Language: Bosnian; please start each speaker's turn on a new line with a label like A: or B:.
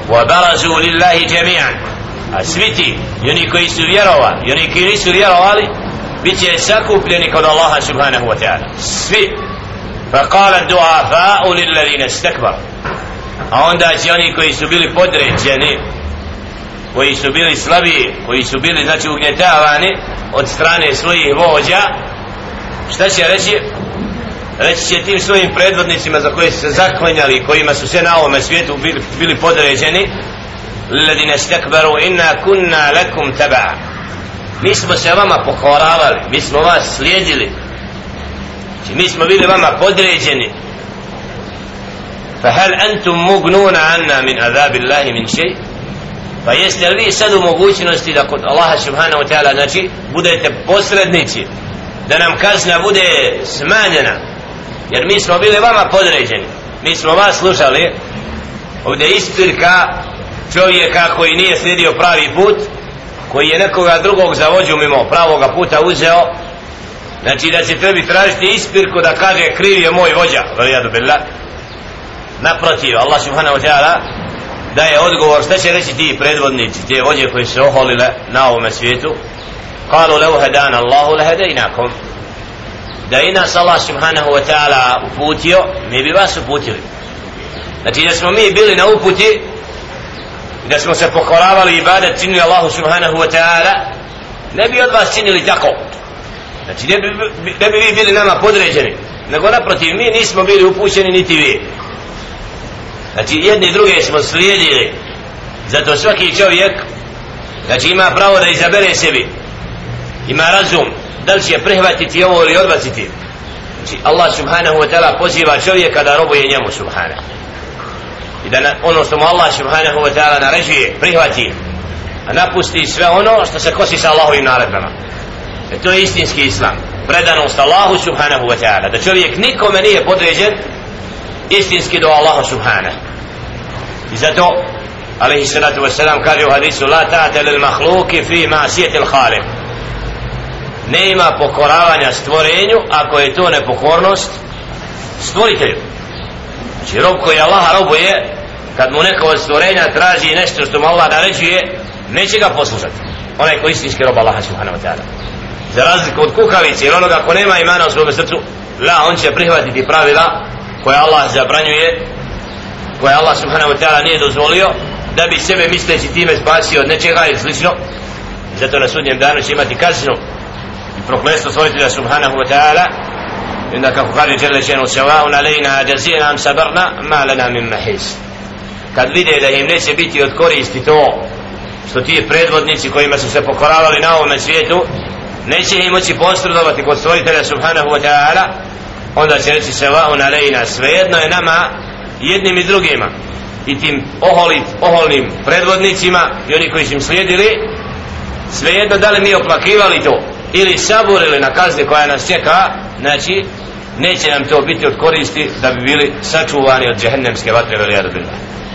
A: وبرزوا لله جميعا. A svi ti, i oni koji su vjerovali, i oni koji nisu vjerovali, bit će sakupljeni kod Allaha subhanahu wa ta'ala. Svi. فقال الضعفاء للذين استكبروا. A onda će oni koji su bili podređeni, koji su bili slabiji, koji su bili znači ugnjetavani od strane svojih vođa, šta će reći? Reći će tim svojim predvodnicima za koje su se zaklanjali, kojima su se na ovome svijetu bili podređeni: الذين استكبروا إنا كنا لكم تبعا. Mi smo se vama pokoravali, mi smo vas slijedili, mi smo bili vama podređeni. فهل أنتم مغنون عنا من عذاب الله من شيء. Pa jeste li vi sad u mogućnosti da kod Allaha subhanahu wa ta'ala znači budete posrednici, da nam kazna bude smanjena, jer mi smo bili vama podređeni, mi smo vas slušali. Ovdje ispirka čovjeka koji nije slijedio pravi put, koji je nekoga drugog za vođu mimo pravoga puta uzeo, znači da će tebi tražiti ispirku da kaže kriv je moj vođa, valijadu billah. Naprotiv, Allah subhanahu wa ta'ala daje odgovor. Šta će reći ti predvodnici, te vođe koji se oholile na ovome svijetu? Kalu lev hedana Allahu lehedejnakom. Da i nas Allah subhanahu wa ta'ala uputio, mi bi vas uputili. Znači da smo mi bili na uputi, da smo se pokoravali i ibadet činili Allahu subhanahu wa ta'ala, ne bi od vas činili tako. Znači ne bi vi bili nama podređeni, nego naprotiv, mi nismo bili upućeni niti vi. Znači jedni druge smo slijedili. Zato svaki čovjek znači ima pravo da izabere sebi, ima razum da li će prihvatiti ovo ili odbaciti. Znači Allah subhanahu wa ta'ala poziva čovjeka da robuje njemu subhanahu, i da ono što mu Allah subhanahu wa ta'ala naređuje prihvati, a napusti sve ono što se kosi sa Allahovim naredbama. To je istinski islam, predanost Allahu subhanahu wa ta'ala, da čovjek nikome nije podređen istinski do Allaha subhanahu. I zato alejhi salatu vesselam kaže u hadisu: la ta'ata lil makhluqi fi ma'siyati al khaliq. Nema pokoravanja stvorenju ako je to nepokornost stvoritelju. Znači rob koji Allaha robuje, kad mu neko od stvorenja traži nešto što mu Allah naređuje, neće ga poslušati. Onaj koji istinski rob Allaha subhanahu wa ta'ala, za razliku od kukavice ili onoga ko nema imana u svome srcu, on će prihvatiti pravila koje Allah zabranjuje, koje Allah subhanahu wa ta'ala nije dozvolio, da bi sebe misleći time spasio od nečega ili slično. Zato na sudnjem danu će imati kaznu i prokletstvo stvoritelja subhanahu wa ta'ala. I onda kako kaže dželle še'nu: sawa'un alejna ajazina am sabarna ma lana min mahis. Kad vide da im neće biti od koristi to što ti predvodnici kojima su se pokoravali na ovome svijetu neće im moći posredovati kod stvoritelja subhanahu wa ta'ala, onda će reći: sawa'un alejna, svejedno je nama jednim i drugima, i tim oholnim predvodnicima i oni koji su im slijedili, svejedno da li mi oplakivali to ili saburili na kazni koja nas čeka, znači neće nam to biti od koristi da bi bili sačuvani od džehennemske vatre, valijadu billah.